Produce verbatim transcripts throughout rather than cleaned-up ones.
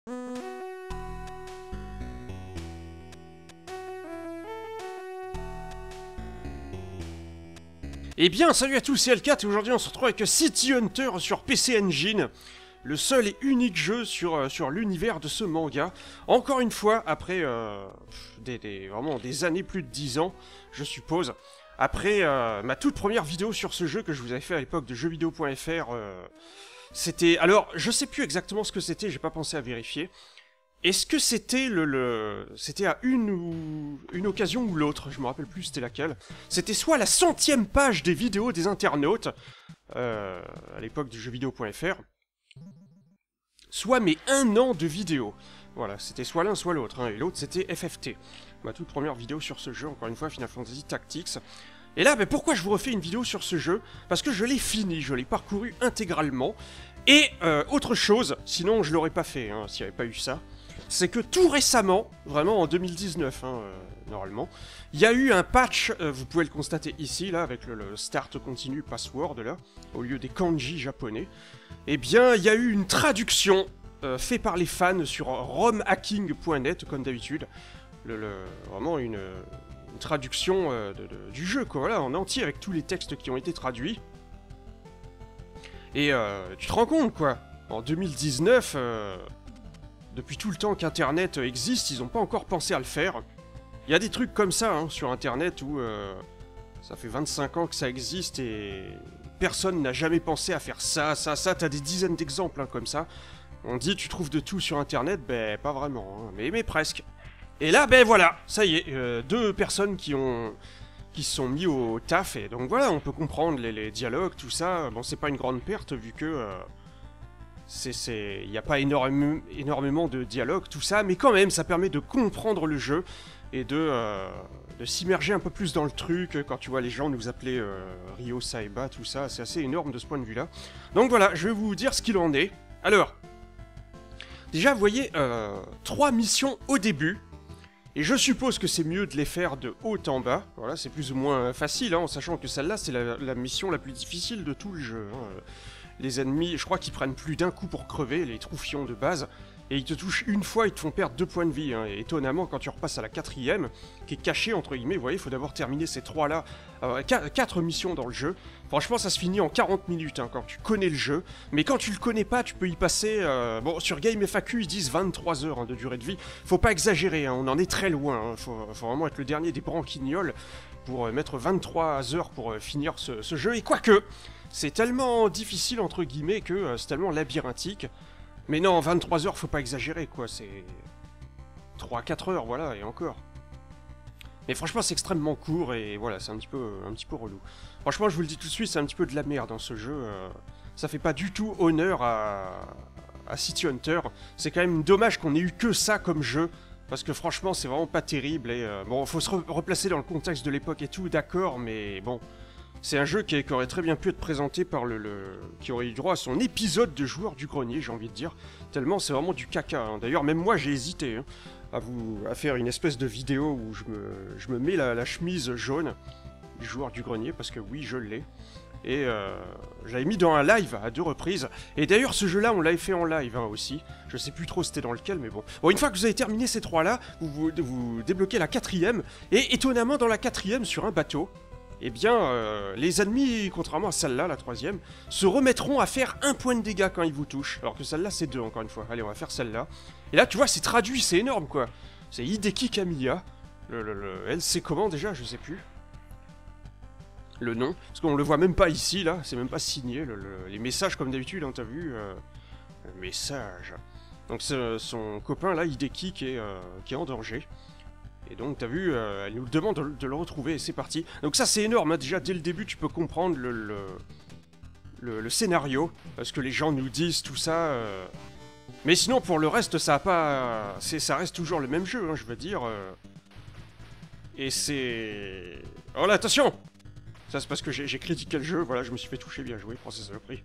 Eh bien, salut à tous, c'est L quatre et aujourd'hui on se retrouve avec City Hunter sur P C Engine. Le seul et unique jeu sur, euh, sur l'univers de ce manga. Encore une fois, après euh, des, des, vraiment des années, plus de dix ans, je suppose. Après euh, ma toute première vidéo sur ce jeu que je vous avais fait à l'époque de jeuxvideo point F R. Euh, c'était... Alors, je sais plus exactement ce que c'était, j'ai pas pensé à vérifier. Est-ce que c'était le, le... C'était à une ou... une occasion ou l'autre, je me rappelle plus c'était laquelle. C'était soit la centième page des vidéos des internautes, euh, à l'époque de jeuxvideo point F R, soit mes un an de vidéos. Voilà, c'était soit l'un soit l'autre, hein, et l'autre c'était F F T. Ma toute première vidéo sur ce jeu, encore une fois, Final Fantasy Tactics. Et là, ben, pourquoi je vous refais une vidéo sur ce jeu? Parce que je l'ai fini, je l'ai parcouru intégralement. Et euh, autre chose, sinon je l'aurais pas fait, hein, s'il n'y avait pas eu ça, c'est que tout récemment, vraiment en deux mille dix-neuf, hein, euh, normalement, il y a eu un patch, euh, vous pouvez le constater ici, là, avec le, le Start Continue Password, là, au lieu des kanji japonais. Eh bien, il y a eu une traduction euh, faite par les fans sur romhacking point net, comme d'habitude. Le, le, vraiment une, une traduction euh, de, de, du jeu, quoi, voilà, en entier, avec tous les textes qui ont été traduits. Et euh, tu te rends compte, quoi, en deux mille dix-neuf, euh, depuis tout le temps qu'Internet existe, ils n'ont pas encore pensé à le faire. Il y a des trucs comme ça, hein, sur Internet, où euh, ça fait vingt-cinq ans que ça existe et personne n'a jamais pensé à faire ça, ça, ça. T'as des dizaines d'exemples, hein, comme ça. On dit, tu trouves de tout sur Internet, ben, pas vraiment, hein, mais, mais presque. Et là, ben voilà, ça y est, euh, deux personnes qui ont... qui se sont mis au taf, et donc voilà, on peut comprendre les, les dialogues, tout ça. Bon, c'est pas une grande perte, vu que... Euh, c'est... Il n'y a pas énorme, énormément de dialogues, tout ça, mais quand même, ça permet de comprendre le jeu, et de, euh, de s'immerger un peu plus dans le truc, quand tu vois les gens nous appeler euh, Ryo Saeba, tout ça, c'est assez énorme de ce point de vue-là. Donc voilà, je vais vous dire ce qu'il en est. Alors, déjà, vous voyez, euh, trois missions au début. Et je suppose que c'est mieux de les faire de haut en bas. Voilà, c'est plus ou moins facile, hein, en sachant que celle-là, c'est la, la mission la plus difficile de tout le jeu. Hein. Les ennemis, je crois qu'ils prennent plus d'un coup pour crever, les troufions de base. Et ils te touchent une fois, ils te font perdre deux points de vie. Hein. Et étonnamment, quand tu repasses à la quatrième, qui est cachée, entre guillemets, vous voyez, il faut d'abord terminer ces trois-là. Euh, quatre missions dans le jeu. Franchement, ça se finit en quarante minutes, hein, quand tu connais le jeu. Mais quand tu le connais pas, tu peux y passer... Euh, bon, sur Game F A Q, ils disent vingt-trois heures, hein, de durée de vie. Faut pas exagérer, hein, on en est très loin. Hein. Faut, faut vraiment être le dernier des branquignoles pour euh, mettre vingt-trois heures pour euh, finir ce, ce jeu. Et quoique, c'est tellement difficile, entre guillemets, que euh, c'est tellement labyrinthique. Mais non, vingt-trois heures, faut pas exagérer, quoi. C'est... trois à quatre heures, voilà, et encore. Mais franchement, c'est extrêmement court, et voilà, c'est un petit peu un petit peu relou. Franchement, je vous le dis tout de suite, c'est un petit peu de la merde dans ce jeu. Euh, ça fait pas du tout honneur à, à City Hunter. C'est quand même dommage qu'on ait eu que ça comme jeu, parce que franchement, c'est vraiment pas terrible, et... Euh, bon, faut se re replacer dans le contexte de l'époque et tout, d'accord, mais bon... C'est un jeu qui, qui aurait très bien pu être présenté par le, le... qui aurait eu droit à son épisode de joueur du grenier, j'ai envie de dire. Tellement c'est vraiment du caca. Hein. D'ailleurs, même moi, j'ai hésité, hein, à, vous, à faire une espèce de vidéo où je me, je me mets la, la chemise jaune du joueur du grenier, parce que oui, je l'ai. Et euh, j'avais mis dans un live à deux reprises. Et d'ailleurs, ce jeu-là, on l'avait fait en live, hein, aussi. Je sais plus trop c'était dans lequel, mais bon. Bon, une fois que vous avez terminé ces trois-là, vous, vous, vous débloquez la quatrième. Et étonnamment, dans la quatrième, sur un bateau... Eh bien, euh, les ennemis, contrairement à celle-là, la troisième, se remettront à faire un point de dégâts quand ils vous touchent. Alors que celle-là, c'est deux, encore une fois. Allez, on va faire celle-là. Et là, tu vois, c'est traduit, c'est énorme, quoi. C'est Hideki Kamiya. Le, le, le... Elle, c'est comment, déjà? Je sais plus. Le nom. Parce qu'on le voit même pas ici, là. C'est même pas signé. Le, le... Les messages, comme d'habitude, hein, t'as vu euh... Message. Donc, c'est son copain, là, Hideki, qui est, euh, qui est en danger. Et donc, t'as vu, euh, elle nous demande de, de le retrouver, et c'est parti. Donc ça, c'est énorme, hein. Déjà, dès le début, tu peux comprendre le, le, le, le scénario, ce que les gens nous disent, tout ça. Euh... Mais sinon, pour le reste, ça a pas... ça reste toujours le même jeu, hein, je veux dire. Euh... Et c'est... Oh là, attention! Ça, c'est parce que j'ai critiqué le jeu, voilà, je me suis fait toucher, bien joué, prends ces saloperies.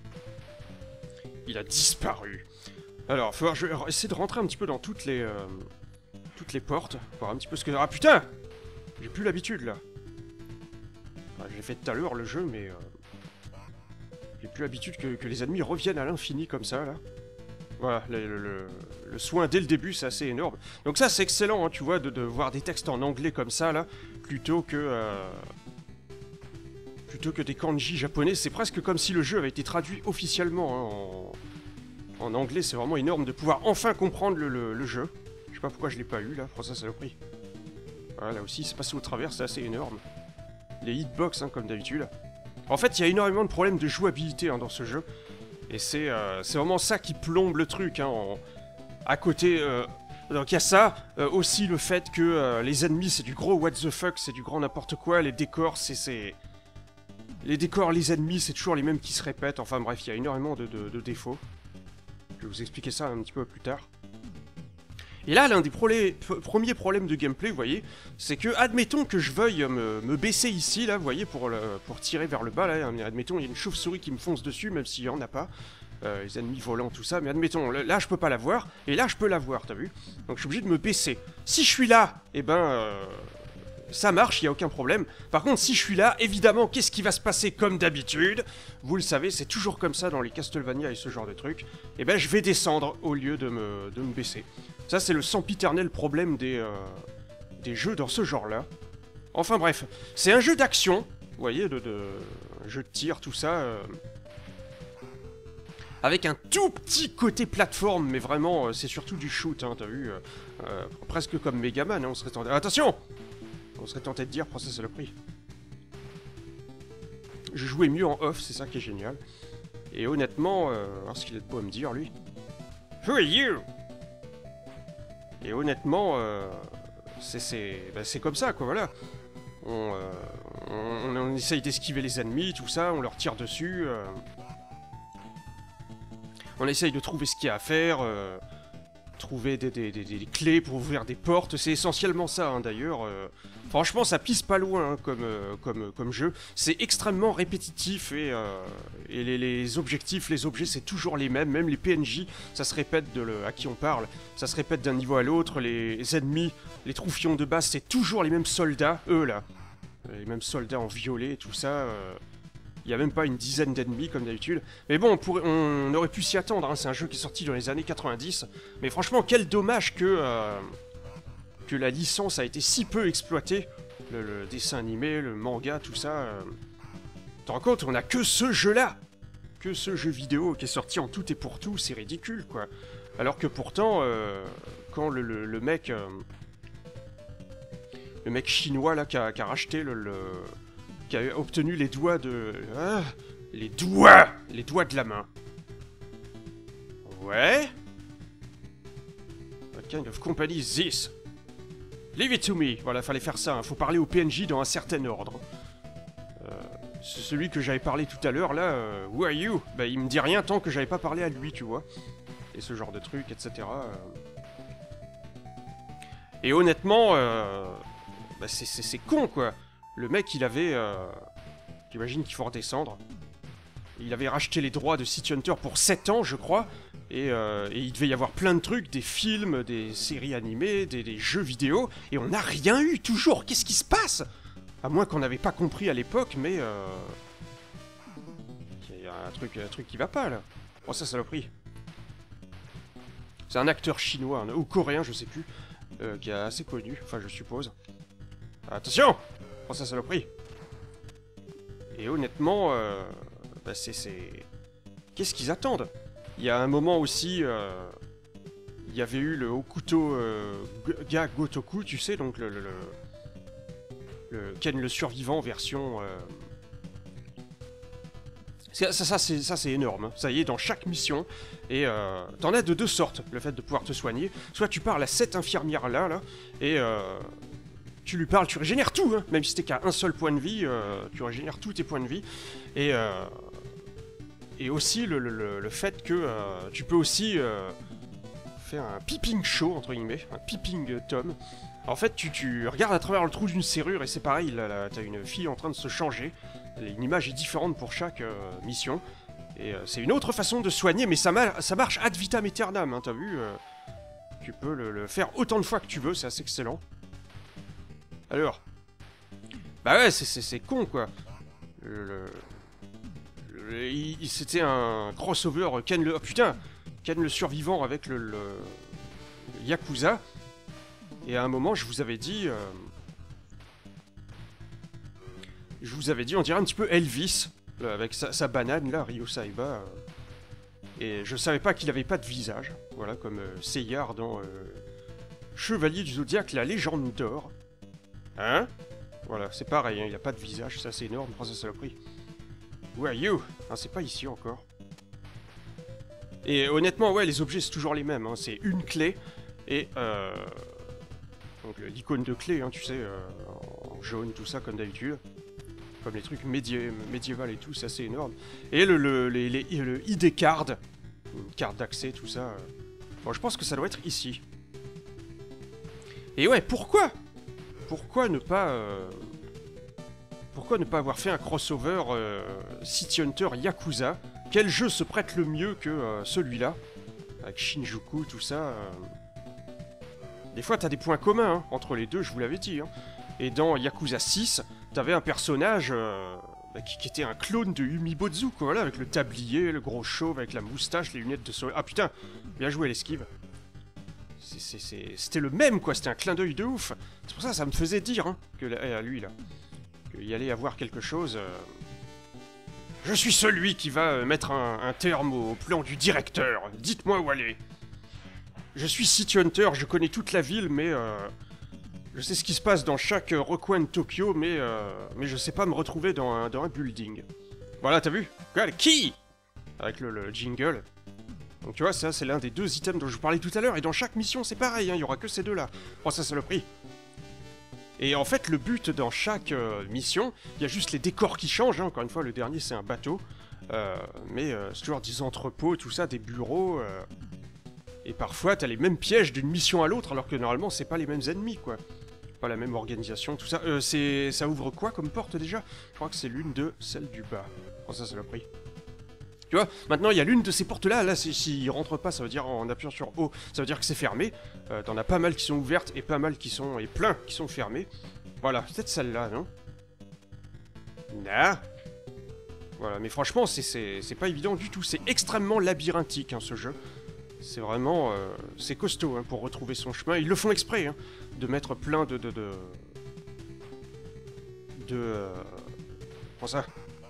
Il a disparu. Alors, faut voir, je vais essayer de rentrer un petit peu dans toutes les... Euh... toutes les portes, voir un petit peu ce que... Ah putain! J'ai plus l'habitude là. Enfin, j'ai fait tout à l'heure le jeu, mais... Euh... J'ai plus l'habitude que, que les ennemis reviennent à l'infini comme ça là. Voilà, le, le, le, le soin dès le début, c'est assez énorme. Donc ça, c'est excellent, hein, tu vois, de, de voir des textes en anglais comme ça, là, plutôt que... Euh, plutôt que des kanji japonais. C'est presque comme si le jeu avait été traduit officiellement, hein, en, en anglais. C'est vraiment énorme de pouvoir enfin comprendre le, le, le jeu. Je sais pas pourquoi je l'ai pas eu, là, pour ça, ça l'a pris. Voilà, là aussi, c'est passé au travers, c'est assez énorme. Les hitbox, hein, comme d'habitude. En fait, il y a énormément de problèmes de jouabilité, hein, dans ce jeu. Et c'est euh, vraiment ça qui plombe le truc, hein, en... à côté... Euh... Donc il y a ça, euh, aussi le fait que euh, les ennemis c'est du gros what the fuck, c'est du grand n'importe quoi, les décors c'est... Les décors, les ennemis, c'est toujours les mêmes qui se répètent, enfin bref, il y a énormément de, de, de défauts. Je vais vous expliquer ça un petit peu plus tard. Et là, l'un des prolé- premiers problèmes de gameplay, vous voyez, c'est que, admettons que je veuille me, me baisser ici, là, vous voyez, pour, le, pour tirer vers le bas, là, admettons, il y a une chauve-souris qui me fonce dessus, même s'il n'y en a pas, euh, les ennemis volants, tout ça, mais admettons, là, je peux pas la voir, et là, je peux la voir, t'as vu? Donc, je suis obligé de me baisser. Si je suis là, eh ben, euh, ça marche, il n'y a aucun problème. Par contre, si je suis là, évidemment, qu'est-ce qui va se passer comme d'habitude? Vous le savez, c'est toujours comme ça dans les Castlevania et ce genre de trucs. Eh ben, je vais descendre au lieu de me, de me baisser. Ça, c'est le sempiternel problème des, euh, des jeux dans ce genre-là. Enfin bref, c'est un jeu d'action, vous voyez, de, de jeu de tir, tout ça, euh, avec un tout petit côté plateforme, mais vraiment, euh, c'est surtout du shoot, hein, t'as vu, euh, euh, presque comme Megaman, hein, on serait tenté... Attention! On serait tenté de dire, prends ça, c'est le prix. Je jouais mieux en off, c'est ça qui est génial. Et honnêtement, euh, alors ce qu'il est de beau à me dire, lui. Who are you? Et honnêtement, euh, c'est bah, comme ça, quoi, voilà. On, euh, on, on essaye d'esquiver les ennemis, tout ça, on leur tire dessus. Euh, on essaye de trouver ce qu'il y a à faire, euh, trouver des, des, des, des clés pour ouvrir des portes. C'est essentiellement ça, hein, d'ailleurs. Euh, franchement, ça pisse pas loin, hein, comme, euh, comme, comme jeu. C'est extrêmement répétitif et, euh, et les, les objectifs, les objets, c'est toujours les mêmes. Même les P N J, ça se répète de le, à qui on parle. Ça se répète d'un niveau à l'autre. Les ennemis, les troufions de base, c'est toujours les mêmes soldats, eux là. Les mêmes soldats en violet et tout ça. Euh, il n'y a même pas une dizaine d'ennemis comme d'habitude. Mais bon, on, pourrait, on aurait pu s'y attendre, hein. C'est un jeu qui est sorti dans les années quatre-vingt-dix. Mais franchement, quel dommage que, euh, que la licence a été si peu exploitée. Le, le dessin animé, le manga, tout ça. Euh... Tu te rends compte, on a que ce jeu-là. Que ce jeu vidéo qui est sorti en tout et pour tout, c'est ridicule, quoi. Alors que pourtant, euh, quand le, le, le mec... Euh, le mec chinois, là, qui a, qui a racheté le... le qui a obtenu les doigts de... Ah, les doigts Les doigts de la main. Ouais. What kind of company is this? Leave it to me. Voilà, fallait faire ça, hein. Faut parler au P N J dans un certain ordre. Euh, c'est celui que j'avais parlé tout à l'heure, là, euh, who are you? Bah, il me dit rien tant que j'avais pas parlé à lui, tu vois. Et ce genre de trucs, et cetera. Euh... Et honnêtement, euh... bah, c'est con, quoi. Le mec, il avait... Euh... J'imagine qu'il faut redescendre. Il avait racheté les droits de City Hunter pour sept ans, je crois. Et, euh, et il devait y avoir plein de trucs, des films, des séries animées, des, des jeux vidéo. Et on n'a rien eu, toujours. Qu'est-ce qui se passe? À moins qu'on n'avait pas compris à l'époque, mais... Euh... Il y a un truc, un truc qui va pas, là. Oh, ça, saloperie. C'est un acteur chinois, ou coréen, je sais plus, euh, qui est assez connu, enfin, je suppose. Attention! Oh, ça, saloperie. Et honnêtement, euh, bah c'est... Qu'est-ce qu'ils attendent? Il y a un moment aussi, euh, il y avait eu le Hokuto euh, Ga Gotoku, tu sais, donc le, le, le, le Ken le survivant version... Euh... Ça, ça, ça c'est énorme, hein. Ça y est, dans chaque mission, et euh, t'en as de deux sortes, le fait de pouvoir te soigner. Soit tu parles à cette infirmière-là, là, et... Euh, tu lui parles, tu régénères tout, hein. Même si t'es qu'à un seul point de vie, euh, tu régénères tous tes points de vie. Et, euh, et aussi le, le, le fait que euh, tu peux aussi euh, faire un peeping show, entre guillemets, un peeping tom. En fait, tu, tu regardes à travers le trou d'une serrure et c'est pareil, là, là t'as une fille en train de se changer. Une image est différente pour chaque euh, mission. Et euh, c'est une autre façon de soigner, mais ça, mar ça marche ad vitam aeternam, hein, t'as vu euh, tu peux le, le faire autant de fois que tu veux, c'est assez excellent. Alors, bah ouais, c'est con, quoi. Le, le, le, C'était un crossover Ken le... Oh putain, Ken le survivant avec le, le... le Yakuza. Et à un moment, je vous avais dit... Euh... Je vous avais dit, on dirait un petit peu Elvis, là, avec sa, sa banane, là, Ryo Saiba. Euh... Et je savais pas qu'il avait pas de visage. Voilà, comme euh, Seyar dans euh... Chevalier du Zodiaque, la légende d'or. Hein? Voilà, c'est pareil, hein, il a pas de visage, ça c'est énorme, prends ça saloperie. Who are you? Ah, c'est pas ici encore. Et honnêtement, ouais, les objets c'est toujours les mêmes, hein. C'est une clé, et euh... donc l'icône de clé, hein, tu sais, euh, en jaune, tout ça, comme d'habitude. Comme les trucs médié médiéval et tout, c'est assez énorme. Et le, le, les, les, le I D card, une carte d'accès, tout ça. Euh... Bon, je pense que ça doit être ici. Et ouais, pourquoi Pourquoi ne pas... Euh... Pourquoi ne pas avoir fait un crossover euh, City Hunter Yakuza? Quel jeu se prête le mieux que euh, celui-là? Avec Shinjuku, tout ça. Euh... Des fois, t'as des points communs hein, entre les deux, je vous l'avais dit. Hein. Et dans Yakuza six, t'avais un personnage euh, bah, qui, qui était un clone de Umibozu, quoi, voilà, avec le tablier, le gros chauve, avec la moustache, les lunettes de soleil. Ah putain, bien joué l'esquive. C'était le même, quoi, c'était un clin d'œil de ouf. C'est pour ça que ça me faisait dire, hein, que à lui, là, qu'il y allait y avoir quelque chose... Euh... Je suis celui qui va mettre un, un terme au plan du directeur. Dites-moi où aller. Je suis City Hunter, je connais toute la ville, mais... Euh... Je sais ce qui se passe dans chaque recoin de Tokyo, mais... Euh... Mais je sais pas me retrouver dans un, dans un building. Voilà, t'as vu? Regarde, qui? Avec le, le jingle. Donc tu vois, ça c'est l'un des deux items dont je vous parlais tout à l'heure, et dans chaque mission c'est pareil, hein, il y aura que ces deux-là. Oh, ça c'est le prix. Et en fait, le but dans chaque euh, mission, il y a juste les décors qui changent, hein. Encore une fois, le dernier c'est un bateau, euh, mais euh, c'est toujours des entrepôts, tout ça, des bureaux, euh, et parfois t'as les mêmes pièges d'une mission à l'autre, alors que normalement c'est pas les mêmes ennemis, quoi. Pas la même organisation, tout ça. Euh, c'est... Ça ouvre quoi comme porte déjà? Je crois que c'est l'une de celles du bas. Oh, ça c'est le prix. Tu vois, maintenant il y a l'une de ces portes-là, là, s'il rentre pas, ça veut dire, en appuyant sur O, ça veut dire que c'est fermé. Euh, T'en as pas mal qui sont ouvertes et pas mal qui sont, et plein qui sont fermées. Voilà, peut-être celle-là, non? Nah. Voilà, mais franchement, c'est pas évident du tout, c'est extrêmement labyrinthique, hein, ce jeu. C'est vraiment, euh, c'est costaud, hein, pour retrouver son chemin. Ils le font exprès, hein, de mettre plein de... de... de... de euh... Comment ça?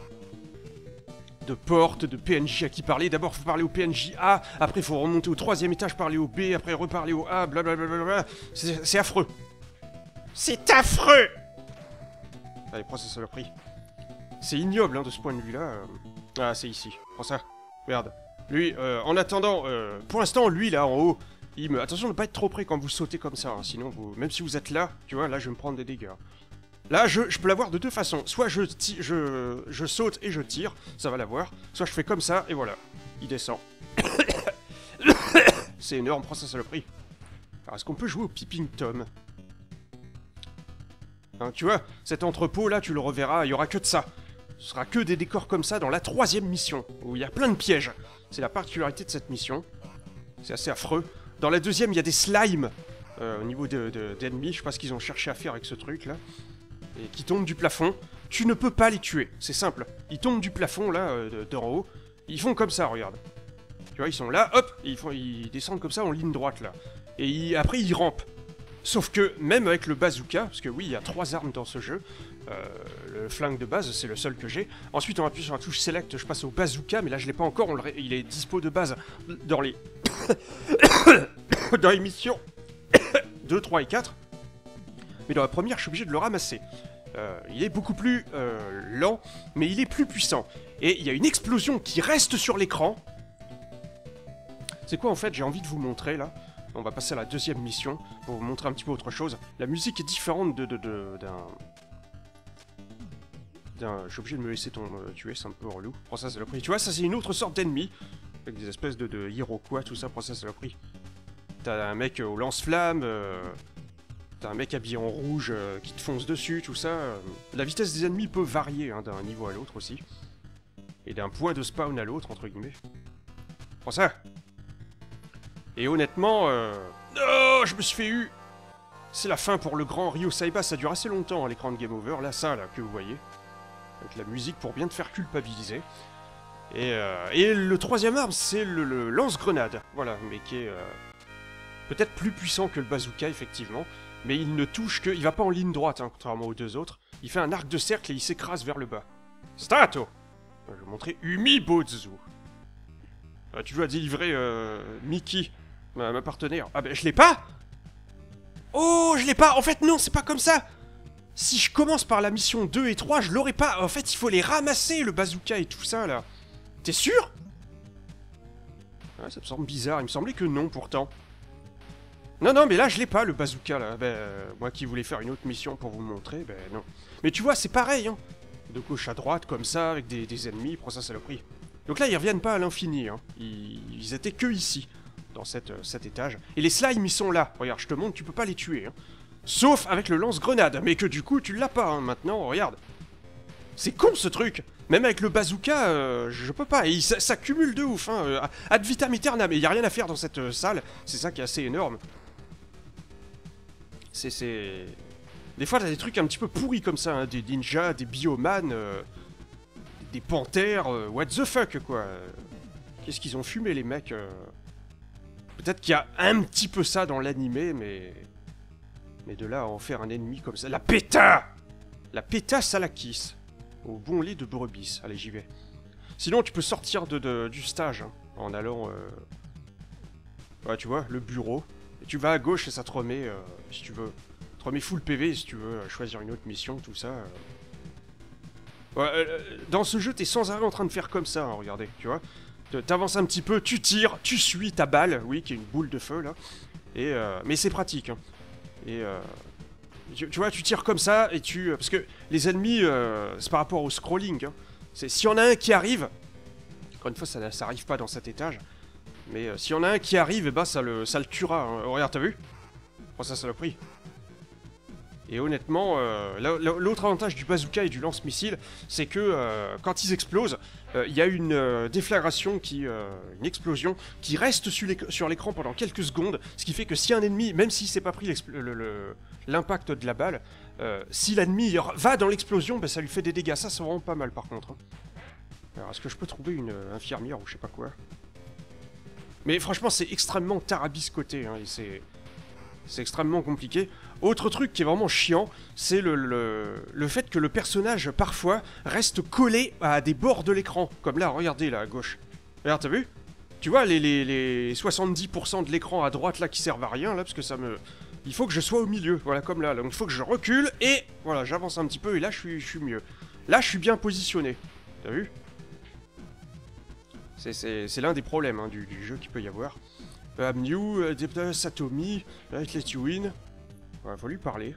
De portes, de P N J à qui parler. D'abord, faut parler au P N J A, après, il faut remonter au troisième étage, parler au B, après reparler au A, blablabla. C'est affreux. C'est affreux! Allez, prends ça, saloperie. C'est ignoble, hein, de ce point de vue-là. Ah, c'est ici. Prends ça. Regarde. Lui, euh, en attendant, euh, pour l'instant, lui, là, en haut, il me... Attention de ne pas être trop près quand vous sautez comme ça, hein, sinon, vous... même si vous êtes là, tu vois, là, je vais me prendre des dégâts. Là, je, je peux l'avoir de deux façons. Soit je, je, je saute et je tire, ça va l'avoir. Soit je fais comme ça, et voilà. Il descend. C'est énorme, prends ça, saloperie. Alors, est-ce qu'on peut jouer au Peeping Tom? Hein, tu vois, cet entrepôt, là, tu le reverras, il y aura que de ça. Ce sera que des décors comme ça dans la troisième mission, où il y a plein de pièges. C'est la particularité de cette mission. C'est assez affreux. Dans la deuxième, il y a des slimes euh, au niveau d'ennemis. De, de, je sais pas ce qu'ils ont cherché à faire avec ce truc-là. Et qui tombent du plafond. Tu ne peux pas les tuer, c'est simple. Ils tombent du plafond, là, euh, d'en haut. Ils font comme ça, regarde. Tu vois, ils sont là, hop, et ils, font, ils descendent comme ça en ligne droite, là. Et ils, après, ils rampent. Sauf que, même avec le bazooka, parce que oui, il y a trois armes dans ce jeu, euh, le flingue de base, c'est le seul que j'ai. Ensuite, on appuie sur la touche Select, je passe au bazooka, mais là, je l'ai pas encore, on le il est dispo de base dans les... dans les missions deux, trois et quatre. Mais dans la première, je suis obligé de le ramasser. Euh, il est beaucoup plus euh, lent, mais il est plus puissant. Et il y a une explosion qui reste sur l'écran. C'est quoi, en fait, j'ai envie de vous montrer, là. On va passer à la deuxième mission, pour vous montrer un petit peu autre chose. La musique est différente de... d'un... De, d'un... Je suis obligé de me laisser ton, euh, tuer, c'est un peu relou. Prends ça, c'est le prix. Tu vois, ça c'est une autre sorte d'ennemi. Avec des espèces de, de Iroquois, tout ça, prends ça, c'est le prix. T'as un mec au lance-flamme, euh, t'as un mec habillé en rouge euh, qui te fonce dessus, tout ça. Euh. La vitesse des ennemis peut varier, hein, d'un niveau à l'autre aussi. Et d'un point de spawn à l'autre, entre guillemets. Prends ça. Et honnêtement, euh... oh, je me suis fait eu. C'est la fin pour le grand Ryo Saiba, ça dure assez longtemps, hein, l'écran de Game Over. Là, ça, là, que vous voyez. Avec la musique pour bien te faire culpabiliser. Et, euh, et le troisième arme, c'est le, le lance-grenade. Voilà, mais qui est euh, peut-être plus puissant que le bazooka, effectivement. Mais il ne touche que... Il va pas en ligne droite, hein, contrairement aux deux autres. Il fait un arc de cercle et il s'écrase vers le bas. Stato! Je vais vous montrer Umibozu. Ah, tu dois délivrer euh, Mickey, ma, ma partenaire. Ah ben, je l'ai pas! Oh, je l'ai pas! En fait, non, c'est pas comme ça! Si je commence par la mission deux et trois, je l'aurais pas. En fait, il faut les ramasser, le bazooka et tout ça, là. T'es sûr? Ouais, ça me semble bizarre. Il me semblait que non, pourtant. Non, non, mais là, je l'ai pas, le bazooka, là. Ben, euh, moi qui voulais faire une autre mission pour vous montrer, ben non. Mais tu vois, c'est pareil, hein. De gauche à droite, comme ça, avec des, des ennemis, prends ça, saloperie. Donc là, ils reviennent pas à l'infini, hein. Ils, ils étaient que ici, dans cette, euh, cet étage. Et les slimes, ils sont là. Regarde, je te montre, tu peux pas les tuer, hein. Sauf avec le lance-grenade, mais que du coup, tu l'as pas, hein, maintenant, regarde. C'est con, ce truc. Même avec le bazooka, euh, je peux pas. Et il, ça, ça cumule de ouf, hein. Ad vitam aeternam, mais il y a rien à faire dans cette euh, salle. C'est ça qui est assez énorme. C'est... c'est... Des fois, t'as des trucs un petit peu pourris comme ça, hein. Des ninjas, des biomanes, euh, des panthères, euh, what the fuck, quoi. Qu'est-ce qu'ils ont fumé, les mecs euh... Peut-être qu'il y a un petit peu ça dans l'animé, mais... Mais de là à en faire un ennemi comme ça... La péta! La péta salakis. Au bon lait de brebis. Allez, j'y vais. Sinon, tu peux sortir de, de, du stage, hein, en allant... Euh... Ouais, tu vois, le bureau. Et tu vas à gauche et ça te remet, euh, si tu veux... te remet full P V si tu veux choisir une autre mission, tout ça. Euh... Ouais, euh, dans ce jeu, t'es sans arrêt en train de faire comme ça, hein, regardez, tu vois. T'avances un petit peu, tu tires, tu suis ta balle, oui, qui est une boule de feu, là. Et, euh... Mais c'est pratique, hein. Et euh, tu, tu vois, tu tires comme ça et tu... Parce que les ennemis, euh, c'est par rapport au scrolling. Hein. C'est s'il y en a un qui arrive... Encore une fois, ça, ça arrive pas dans cet étage. Mais euh, s'il y en a un qui arrive, et bah ça le, ça le tuera. Hein. Oh, regarde, t'as vu? Oh, ça, ça l'a pris. Et honnêtement, euh, l'autre avantage du bazooka et du lance-missile, c'est que euh, quand ils explosent, il euh, y a une euh, déflagration, qui, euh, une explosion, qui reste sur l'écran pendant quelques secondes, ce qui fait que si un ennemi, même s'il s'est pas pris l'impact de la balle, euh, si l'ennemi va dans l'explosion, ben, ça lui fait des dégâts. Ça, c'est vraiment pas mal par contre. Hein. Alors, est-ce que je peux trouver une euh, infirmière ou je sais pas quoi? Mais franchement, c'est extrêmement tarabiscoté, hein, et c'est... C'est extrêmement compliqué. Autre truc qui est vraiment chiant, c'est le, le, le fait que le personnage, parfois, reste collé à des bords de l'écran. Comme là, regardez, là, à gauche. Regarde, t'as vu? Tu vois, les, les, les soixante-dix pour cent de l'écran à droite, là, qui servent à rien, là, parce que ça me... Il faut que je sois au milieu, voilà, comme là. Donc, il faut que je recule, et voilà, j'avance un petit peu, et là, je suis, je suis mieux. Là, je suis bien positionné. T'as vu? C'est l'un des problèmes, hein, du, du jeu qu'il peut y avoir. I'm new, uh, Satomi, let you in. Ouais, faut lui parler.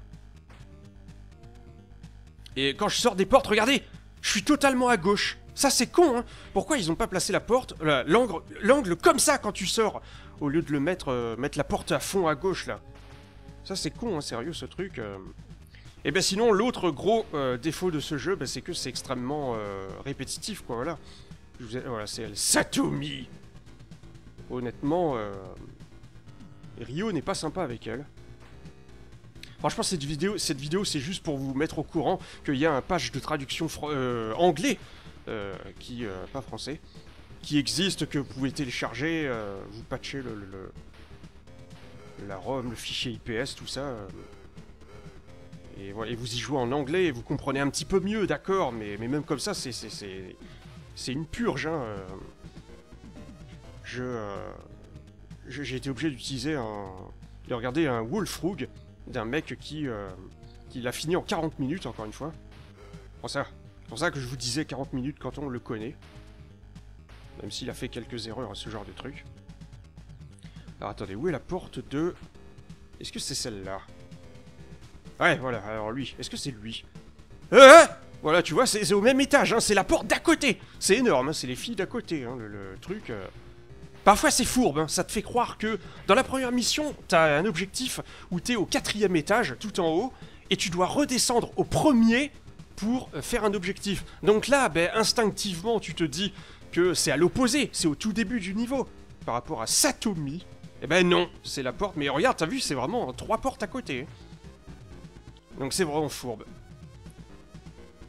Et quand je sors des portes, regardez, je suis totalement à gauche. Ça, c'est con, hein. Pourquoi ils ont pas placé la porte, euh, l'angle comme ça quand tu sors, au lieu de le mettre, euh, mettre la porte à fond à gauche, là. Ça, c'est con, hein, sérieux, ce truc. Euh... Et ben sinon, l'autre gros euh, défaut de ce jeu, ben, c'est que c'est extrêmement euh, répétitif, quoi, voilà. Je vous ai... Voilà, c'est elle, Satomi. Honnêtement, euh... Rio n'est pas sympa avec elle. Franchement, cette vidéo, cette vidéo, c'est juste pour vous mettre au courant qu'il y a un page de traduction euh, anglais, euh, qui, euh, pas français, qui existe, que vous pouvez télécharger, euh, vous patchez le, le, le, la ROM, le fichier I P S, tout ça. Euh, et, ouais, et vous y jouez en anglais et vous comprenez un petit peu mieux, d'accord, mais, mais même comme ça, c'est c'est une purge, hein. Euh, je... Euh, j'ai été obligé d'utiliser un... de regarder un Wolfroog d'un mec qui, euh, qui l'a fini en quarante minutes, encore une fois. Pour ça, c'est pour ça que je vous disais quarante minutes quand on le connaît. Même s'il a fait quelques erreurs à ce genre de truc. Alors attendez, où est la porte de... Est-ce que c'est celle-là? Ouais, voilà, alors lui, est-ce que c'est lui? Euh Voilà, tu vois, c'est au même étage, hein, c'est la porte d'à côté. C'est énorme, hein, c'est les filles d'à côté, hein, le, le truc... Euh... Parfois c'est fourbe, hein, ça te fait croire que dans la première mission, t'as un objectif où t'es au quatrième étage, tout en haut, et tu dois redescendre au premier pour faire un objectif. Donc là, ben, instinctivement, tu te dis que c'est à l'opposé, c'est au tout début du niveau. Par rapport à Satomi, eh ben non, c'est la porte, mais regarde, t'as vu, c'est vraiment trois portes à côté. Donc c'est vraiment fourbe.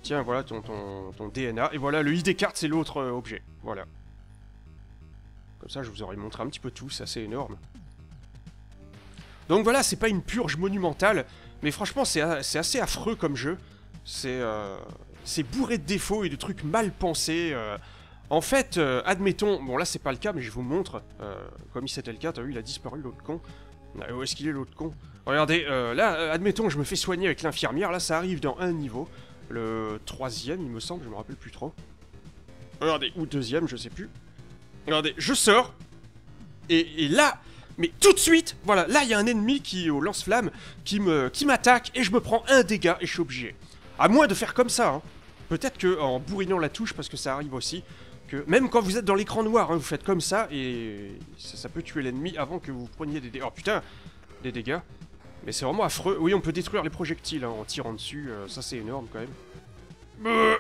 Tiens, voilà ton, ton, ton D N A. Et voilà, le I D card, c'est l'autre euh, objet. Voilà. Comme ça, je vous aurais montré un petit peu tout, c'est assez énorme. Donc voilà, c'est pas une purge monumentale, mais franchement, c'est assez affreux comme jeu. C'est euh, bourré de défauts et de trucs mal pensés. Euh. En fait, euh, admettons... Bon, là, c'est pas le cas, mais je vous montre. Euh, comme si c'était le cas, t'as vu, il a disparu, l'autre con. Ah, où est-ce qu'il est, l'autre con? Regardez, euh, là, admettons, je me fais soigner avec l'infirmière. Là, ça arrive dans un niveau. Le troisième, il me semble, je me rappelle plus trop. Regardez, ou deuxième, je sais plus. Regardez, je sors. Et, et là... Mais tout de suite, voilà, là il y a un ennemi qui au lance-flamme qui me qui m'attaque et je me prends un dégât et je suis obligé. À moins de faire comme ça, hein. Peut-être que en bourrinant la touche, parce que ça arrive aussi, que même quand vous êtes dans l'écran noir, hein, vous faites comme ça et ça, ça peut tuer l'ennemi avant que vous preniez des dégâts. Oh putain, des dégâts. Mais c'est vraiment affreux. Oui, on peut détruire les projectiles hein, en tirant dessus, euh, ça c'est énorme quand même.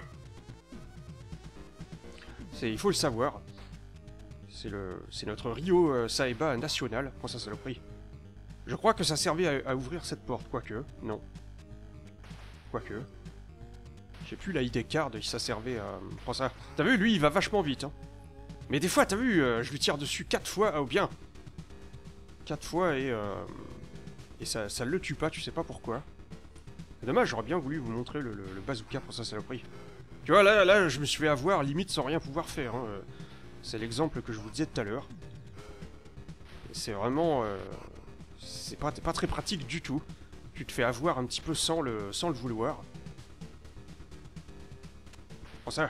C'est, il faut le savoir. C'est le, c'est notre Ryo euh, Saeba national. Prends ça, saloperie. Je crois que ça servait à, à ouvrir cette porte, quoique. Non. Quoique. J'ai plus la I D card, ça servait à... Prends ça. T'as vu, lui, il va vachement vite. Hein. Mais des fois, t'as vu, euh, je lui tire dessus quatre fois, ah, ou bien... quatre fois et... Euh, et ça, ça le tue pas, tu sais pas pourquoi. C'est dommage, j'aurais bien voulu vous montrer le, le, le bazooka, pour ça, saloperie. Tu vois, là, là, je me suis fait avoir, limite, sans rien pouvoir faire. Hein. C'est l'exemple que je vous disais tout à l'heure. C'est vraiment... Euh, c'est pas, pas très pratique du tout. Tu te fais avoir un petit peu sans le, sans le vouloir. Prends ça.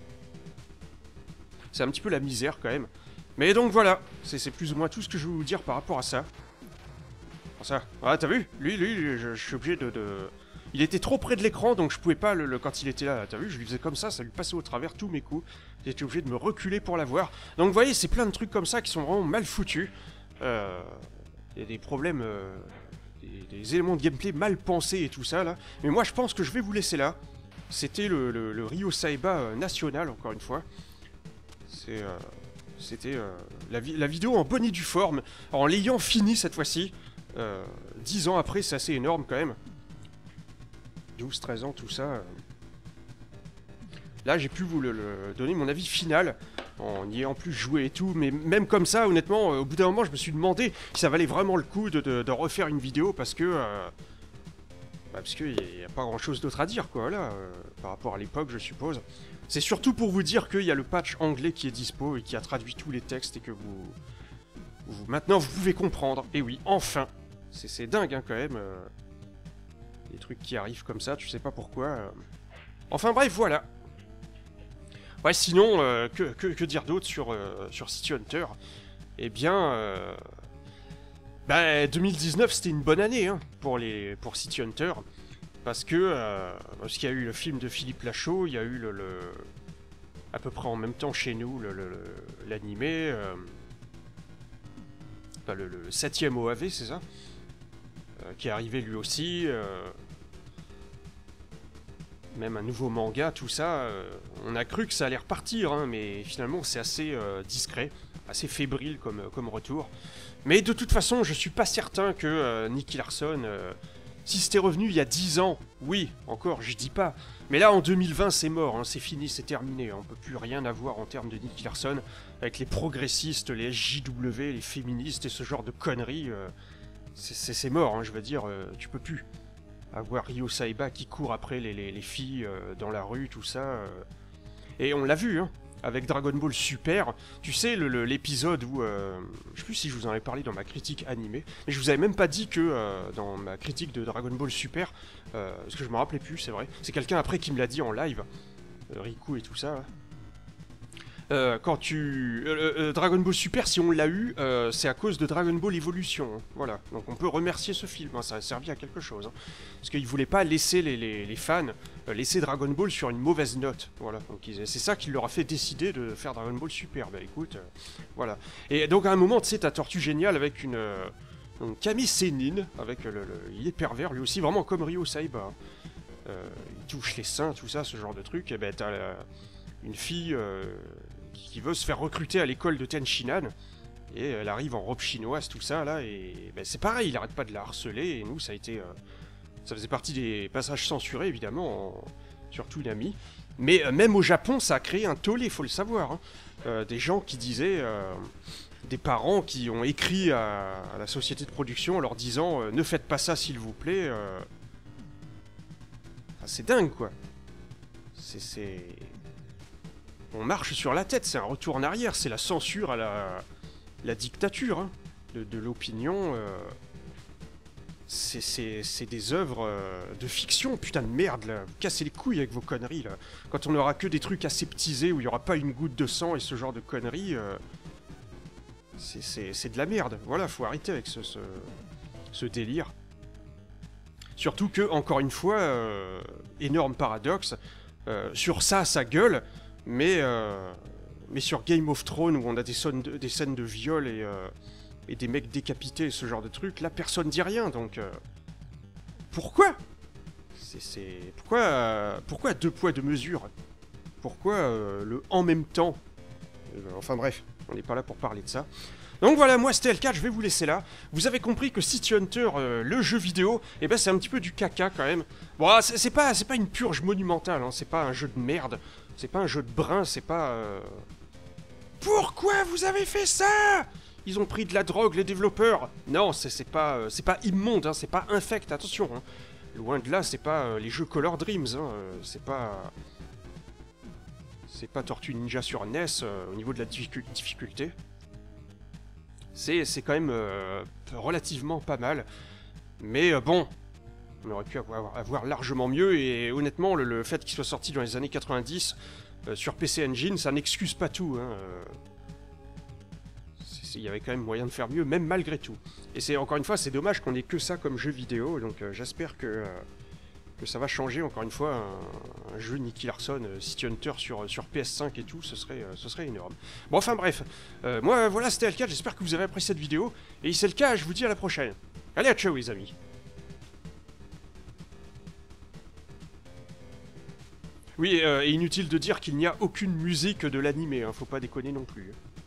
C'est un petit peu la misère quand même. Mais donc voilà, c'est plus ou moins tout ce que je veux vous dire par rapport à ça. Prends ça. Ah, t'as vu? Lui, lui, je, je suis obligé de... de... Il était trop près de l'écran, donc je pouvais pas, le, le, quand il était là, t'as vu, je lui faisais comme ça, ça lui passait au travers tous mes coups. J'étais obligé de me reculer pour l'avoir. Donc vous voyez, c'est plein de trucs comme ça qui sont vraiment mal foutus. Euh, il y a des problèmes, euh, des, des éléments de gameplay mal pensés et tout ça, là. Mais moi, je pense que je vais vous laisser là. C'était le, le, le Ryo Saeba euh, national, encore une fois. C'est... Euh, C'était euh, la, vi la vidéo en bonne et due forme, en l'ayant fini cette fois-ci. Euh, dix ans après, c'est assez énorme quand même. douze, treize ans, tout ça. Là, j'ai pu vous le, le donner mon avis final, en y ayant plus joué et tout, mais même comme ça, honnêtement, euh, au bout d'un moment, je me suis demandé si ça valait vraiment le coup de, de, de refaire une vidéo, parce que... Euh, bah parce qu'il n'y a, a pas grand-chose d'autre à dire, quoi, là, euh, par rapport à l'époque, je suppose. C'est surtout pour vous dire qu'il y a le patch anglais qui est dispo, et qui a traduit tous les textes, et que vous... vous maintenant, vous pouvez comprendre. Et oui, enfin. C'est dingue, hein, quand même. Euh... Des trucs qui arrivent comme ça, tu sais pas pourquoi. Euh... Enfin bref, voilà. Ouais, sinon, euh, que, que, que dire d'autre sur, euh, sur City Hunter? Eh bien, euh... bah, deux mille dix-neuf, c'était une bonne année hein, pour, les, pour City Hunter. Parce que, euh, parce qu'il y a eu le film de Philippe Lachaud, il y a eu le, le... à peu près en même temps chez nous, l'animé. Euh... Enfin, le, le septième O A V, c'est ça? Qui est arrivé lui aussi, euh... même un nouveau manga, tout ça, euh... on a cru que ça allait repartir, hein, mais finalement c'est assez euh, discret, assez fébrile comme, comme retour. Mais de toute façon, je suis pas certain que euh, Nicky Larson, euh... si c'était revenu il y a dix ans, oui, encore, je dis pas, mais là en deux mille vingt c'est mort, hein, c'est fini, c'est terminé, hein, on peut plus rien avoir en termes de Nicky Larson, avec les progressistes, les S J W, les féministes et ce genre de conneries... Euh... C'est mort, hein, je veux dire, euh, tu peux plus avoir Ryo Saeba qui court après les, les, les filles euh, dans la rue, tout ça. Euh. Et on l'a vu, hein, avec Dragon Ball Super. Tu sais, l'épisode où... Euh, je sais plus si je vous en avais parlé dans ma critique animée, mais je vous avais même pas dit que euh, dans ma critique de Dragon Ball Super, euh, parce que je me rappelais plus, c'est vrai, c'est quelqu'un après qui me l'a dit en live, euh, Riku et tout ça, là. Euh, quand tu... Euh, euh, Dragon Ball Super, si on l'a eu, euh, c'est à cause de Dragon Ball Evolution. Hein. Voilà, donc on peut remercier ce film, hein. Ça a servi à quelque chose. Hein. Parce qu'ils voulaient pas laisser les, les, les fans euh, laisser Dragon Ball sur une mauvaise note. Voilà, donc c'est ça qui leur a fait décider de faire Dragon Ball Super. Bah écoute, euh, voilà. Et donc à un moment, tu sais, t'as Tortue Géniale avec une... Euh, donc Kami Sennin, avec le, le... il est pervers, lui aussi, vraiment comme Ryo Saeba. Hein. Euh, il touche les seins, tout ça, ce genre de truc. Et ben t'as euh, une fille... Euh, qui veut se faire recruter à l'école de Tenshinhan, et elle arrive en robe chinoise, tout ça, là, et ben, c'est pareil, il arrête pas de la harceler, et nous, ça a été... Euh, ça faisait partie des passages censurés, évidemment, en, surtout Nami. Mais euh, même au Japon, ça a créé un tollé, faut le savoir. Hein. Euh, des gens qui disaient... Euh, des parents qui ont écrit à, à la société de production en leur disant euh, « Ne faites pas ça, s'il vous plaît. Euh... » C'est dingue, quoi. C'est... On marche sur la tête, c'est un retour en arrière, c'est la censure à la, la dictature hein, de, de l'opinion. Euh... C'est des œuvres euh, de fiction, putain de merde, là. Vous cassez les couilles avec vos conneries, là. Quand on n'aura que des trucs aseptisés où il n'y aura pas une goutte de sang et ce genre de conneries, euh... c'est de la merde. Voilà, faut arrêter avec ce, ce, ce délire. Surtout que, encore une fois, euh, énorme paradoxe, euh, sur ça, ça gueule, mais, euh, mais sur Game of Thrones, où on a des, de, des scènes de viol et... Euh, et des mecs décapités, ce genre de truc, là personne dit rien, donc... Euh, pourquoi C'est... Pourquoi, euh, pourquoi deux poids, deux mesures? Pourquoi euh, le en même temps? euh, Enfin bref, on n'est pas là pour parler de ça. Donc voilà, moi c'était L quatre, je vais vous laisser là. Vous avez compris que City Hunter, euh, le jeu vidéo, eh ben c'est un petit peu du caca quand même. Bon, c'est pas, c'est pas une purge monumentale, hein, c'est pas un jeu de merde, c'est pas un jeu de brin, c'est pas... Euh... Pourquoi vous avez fait ça? Ils ont pris de la drogue, les développeurs. Non, c'est pas, euh, c'est pas immonde, hein, c'est pas infect, attention. Hein. Loin de là, c'est pas euh, les jeux Color Dreams, hein, euh, c'est pas... C'est pas Tortue Ninja sur N E S euh, au niveau de la difficulté. C'est quand même euh, relativement pas mal. Mais euh, bon, on aurait pu avoir, avoir largement mieux, et honnêtement, le, le fait qu'il soit sorti dans les années quatre-vingt-dix euh, sur P C Engine, ça n'excuse pas tout, hein. Euh, il y avait quand même moyen de faire mieux, même malgré tout. Et c'est encore une fois, c'est dommage qu'on ait que ça comme jeu vidéo, donc euh, j'espère que, euh, que ça va changer. Encore une fois, un, un jeu Nicky Larson, euh, City Hunter sur, sur P S cinq et tout, ce serait, euh, ce serait énorme. Bon, enfin bref, euh, moi voilà, c'était L quatre, j'espère que vous avez apprécié cette vidéo, et si c'est le cas, je vous dis à la prochaine. Allez, à ciao les amis. Oui, euh, et inutile de dire qu'il n'y a aucune musique de l'animé, hein, faut pas déconner non plus.